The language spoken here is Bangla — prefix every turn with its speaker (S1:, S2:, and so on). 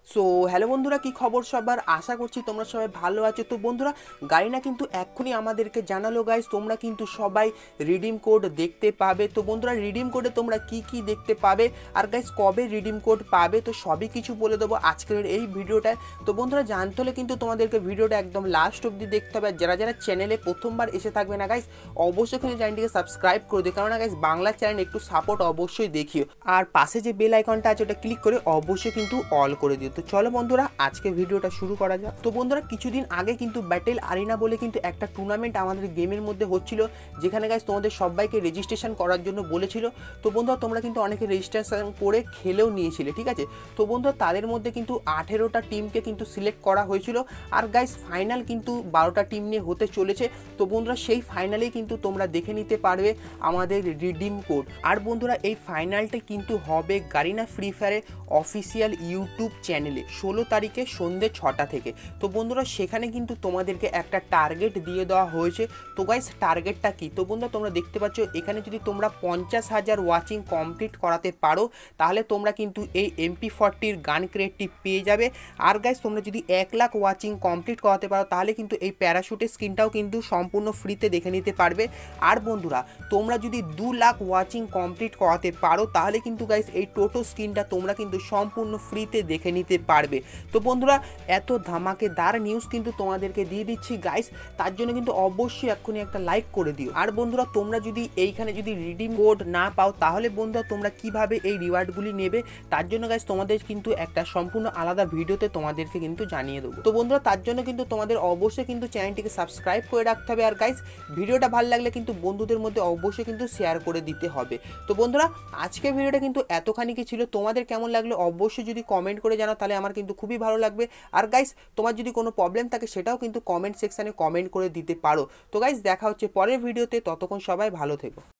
S1: সো হ্যালো বন্ধুরা, কি খবর সবার? আশা করছি তোমরা সবাই ভালো আছো। তো বন্ধুরা, গাইনা কিন্তু এক্ষুনি আমাদেরকে জানালো গাইস তোমরা কিন্তু সবাই রিডিম কোড দেখতে পাবে। তো বন্ধুরা, রিডিম কোডে তোমরা কি কি দেখতে পাবে আর গাইস কবে রিডিম কোড পাবে তো সবই কিছু বলে দেবো আজকের এই ভিডিওটায়। তো বন্ধুরা, জানতে হলে কিন্তু তোমাদেরকে ভিডিওটা একদম লাস্ট অবধি দেখতে হবে। যারা যারা চ্যানেলে প্রথমবার এসে থাকবে না গাইস, অবশ্যই কিন্তু চ্যানেলটিকে সাবস্ক্রাইব করে দিও, কারণ গাইস বাংলা চ্যানেল একটু সাপোর্ট অবশ্যই দেখিও। আর পাশে যে বেল আইকনটা আছে ওটা ক্লিক করে অবশ্যই কিন্তু অল করে দিও। তো চলো বন্ধুরা, আজকে ভিডিওটা শুরু করা যাক। তো বন্ধুরা, কিছুদিন আগে কিন্তু ব্যাটেল আরিনা বলে কিন্তু একটা টুর্নামেন্ট আমাদের গেমের মধ্যে হচ্ছিল, যেখানে গাইস তোমাদের সবাইকে রেজিস্ট্রেশন করার জন্য বলেছিল। তো বন্ধুরা, তোমরা কিন্তু অনেকে রেজিস্ট্রেশন করে খেলেও নিয়েছিলে, ঠিক আছে। তো বন্ধুরা, তাদের মধ্যে কিন্তু 18টা টিমকে কিন্তু সিলেক্ট করা হয়েছিল। আর গাইস ফাইনাল কিন্তু 12টা টিম নিয়ে হতে চলেছে। তো বন্ধুরা, সেই ফাইনালেই কিন্তু তোমরা দেখে নিতে পারবে আমাদের রিডিম কোড। আর বন্ধুরা, এই ফাইনালটা কিন্তু হবে গারিনা ফ্রি ফায়ারের অফিসিয়াল ইউটিউব চ্যানেলে 16 তারিখে সন্ধ্যে 6টা থেকে। তো বন্ধুরা, সেখানে কিন্তু তোমাদেরকে একটা টার্গেট দিয়ে দেওয়া হয়েছে। তো গাইস টার্গেটটা কি? তো বন্ধুরা, তোমরা দেখতে পাচ্ছ এখানে যদি তোমরা 50,000 ওয়াচিং কমপ্লিট করাতে পারো তাহলে তোমরা কিন্তু এই MP40 গান ক্রেটটি পেয়ে যাবে। আর গাইস তোমরা যদি 1 লাখ ওয়াচিং কমপ্লিট করাতে পারো তাহলে কিন্তু এই প্যারাশুটের স্কিনটাও কিন্তু সম্পূর্ণ ফ্রিতে দেখে নিতে পারবে। আর বন্ধুরা, তোমরা যদি 2 লাখ ওয়াচিং কমপ্লিট করাতে পারো তাহলে কিন্তু গাইস এই টোটো স্কিনটা তোমরা কিন্তু সম্পূর্ণ ফ্রিতে দেখে নিতে পারবে। তো বন্ধুরা, এত ধামাকেদার নিউজ কিন্তু তোমাদেরকে দিয়ে দিচ্ছি গাইস, তার জন্য কিন্তু অবশ্যই এক্ষুনি একটা লাইক করে দিও। আর বন্ধুরা, তোমরা যদি এইখানে যদি রিডিম কোড না পাও তাহলে বন্ধুরা তোমরা কিভাবে এই রিওয়ার্ডগুলি নেবে তার জন্য গাইস তোমাদের কিন্তু একটা সম্পূর্ণ আলাদা ভিডিওতে তোমাদেরকে কিন্তু জানিয়ে দেবো। তো বন্ধুরা, তার জন্য কিন্তু তোমাদের অবশ্যই কিন্তু চ্যানেলটিকে সাবস্ক্রাইব করে রাখতে হবে। আর গাইস ভিডিওটা ভালো লাগলে কিন্তু বন্ধুদের মধ্যে অবশ্যই কিন্তু শেয়ার করে দিতে হবে। তো বন্ধুরা, আজকের ভিডিওটা কিন্তু এতখানি কি ছিল, তোমাদের কেমন লাগলো অবশ্যই যদি কমেন্ট করে জানাও তাহলে আমার কিন্তু খুবই ভালো লাগবে। আর গাইস তোমার যদি কোনো প্রবলেম থাকে সেটাও কিন্তু কমেন্ট সেকশানে কমেন্ট করে দিতে পারো। তো গাইস দেখা হচ্ছে পরের ভিডিওতে, ততক্ষণ সবাই ভালো থেকো।